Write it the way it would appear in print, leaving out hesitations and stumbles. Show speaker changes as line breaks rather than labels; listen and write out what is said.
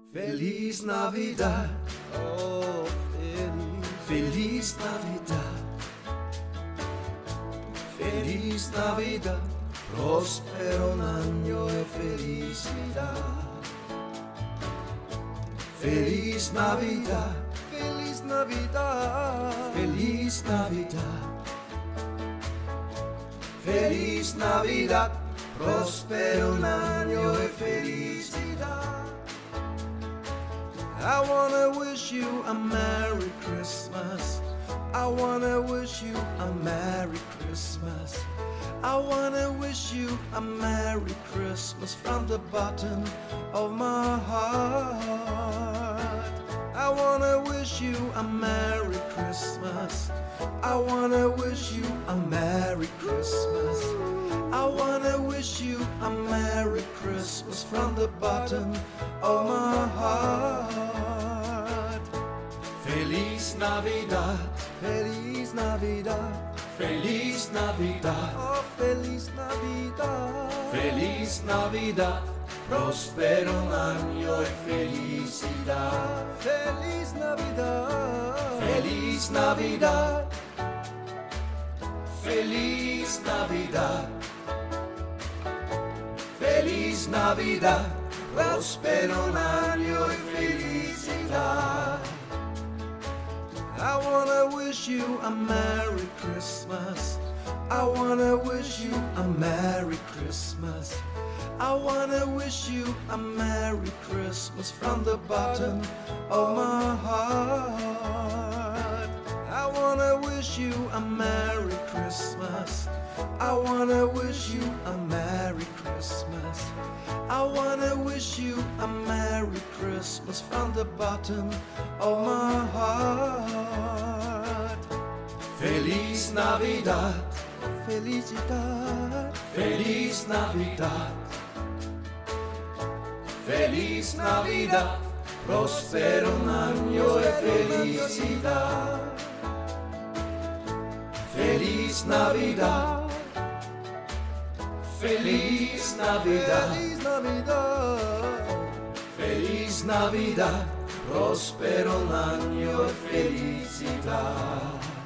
Feliz Navidad, oh feliz Navidad, feliz Navidad, próspero un año de felicidad. Feliz Navidad, feliz Navidad, feliz Navidad, feliz Navidad, próspero un año de felicidad. I wanna wish you a Merry Christmas. I wanna wish you a Merry Christmas. I wanna wish you a Merry Christmas from the bottom of my heart. I wanna wish you a Merry Christmas. I wanna wish you a Merry Christmas. I wanna wish you a Merry Christmas from the bottom of my heart. Feliz Navidad, Feliz Navidad, Feliz Navidad, oh Feliz Navidad, Feliz Navidad, próspero un año de felicidad. Feliz Navidad, Feliz Navidad, Feliz Navidad, Feliz Navidad, próspero un año de felicidad. I wanna wish you a Merry Christmas. I wanna wish you a Merry Christmas. I wanna wish you a Merry Christmas from the bottom of my heart. I wanna wish you a Merry Christmas. I wanna wish you a Merry Christmas. I wanna wish you a Merry Christmas from the bottom of my heart. Feliz Navidad, felicidad, Feliz Navidad, Feliz Navidad, próspero un año de felicidad. Feliz Navidad, Feliz Navidad, Feliz Navidad, Feliz Navidad, próspero un año de felicidad.